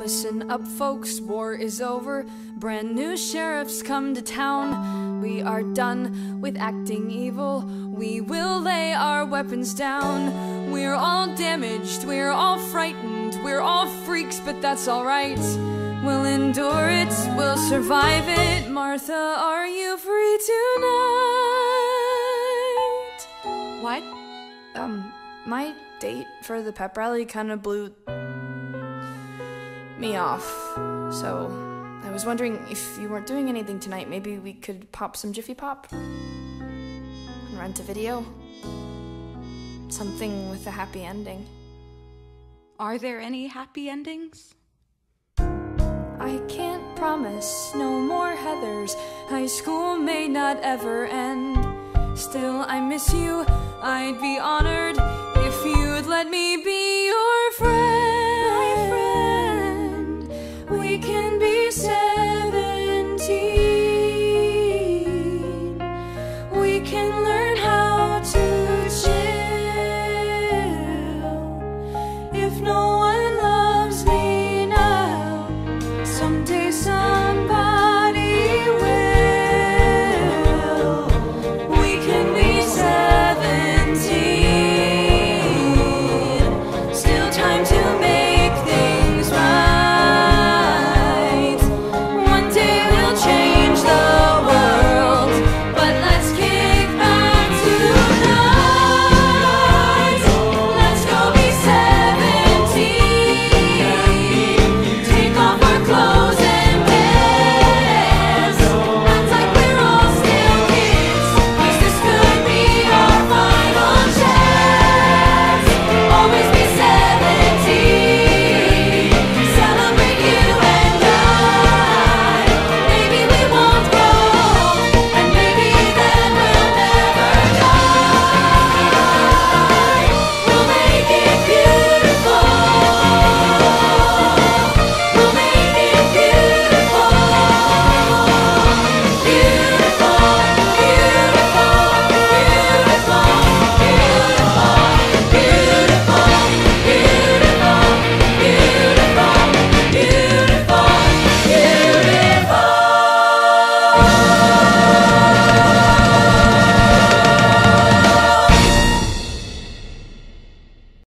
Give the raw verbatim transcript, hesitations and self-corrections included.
Listen up, folks, war is over. Brand new sheriffs come to town. We are done with acting evil. We will lay our weapons down. We're all damaged, we're all frightened, we're all freaks, but that's alright. We'll endure it, we'll survive it. Martha, are you free tonight? What? Um, my date for the pep rally kind of blew me off, so I was wondering if you weren't doing anything tonight, maybe we could pop some Jiffy Pop and rent a video. Something with a happy ending. Are there any happy endings? I can't promise no more Heathers. High school may not ever end. Still, I miss you. I'd be honored if you'd let me be your friend.